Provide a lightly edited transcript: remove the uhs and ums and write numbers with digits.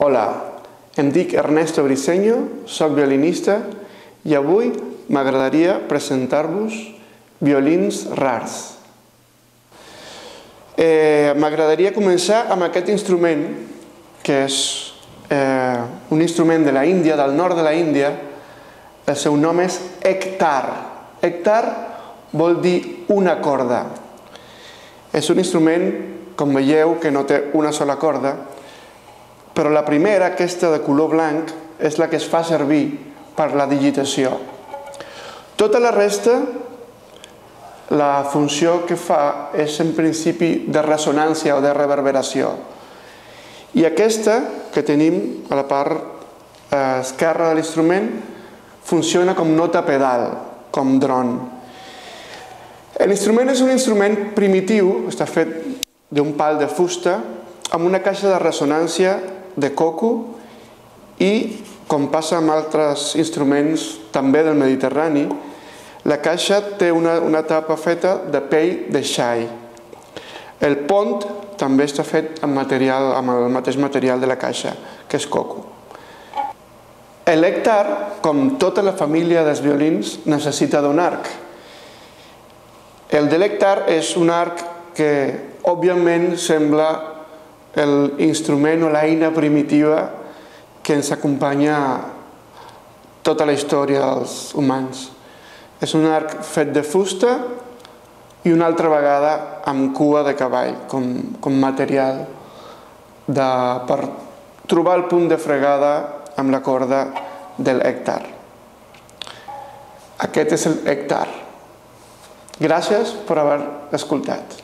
Hola, em dic Ernesto Briceño, soc violinista i avui m'agradaria presentar-vos violins rars. M'agradaria començar amb aquest instrument, que és un instrument de la Índia, del nord de la Índia. El seu nom és ektar. Ektar vol dir una corda. És un instrument, com veieu, que no té una sola corda, però la primera, aquesta de color blanc, és la que es fa servir per la digitació. Tota la resta, la funció que fa és en principi de ressonància o de reverberació. I aquesta que tenim a la part esquerra de l'instrument funciona com nota pedal, com dron. L'instrument és un instrument primitiu, està fet d'un pal de fusta, amb una caixa de ressonància de coco i, com passa amb altres instruments també del Mediterrani, la caixa té una tapa feta de pell de xai. El pont també està fet amb el mateix material de la caixa, que és coco. L'ektar, com tota la família dels violins, necessita d'un arc. El de l'ektar és un arc que, òbviament, sembla l'instrument o l'eina primitiva que ens acompanya tota la història dels humans. És un arc fet de fusta i una altra vegada amb cua de cavall, com material per trobar el punt de fregada amb la corda de l'ektar. Aquest és l'ektar. Gràcies per haver escoltat.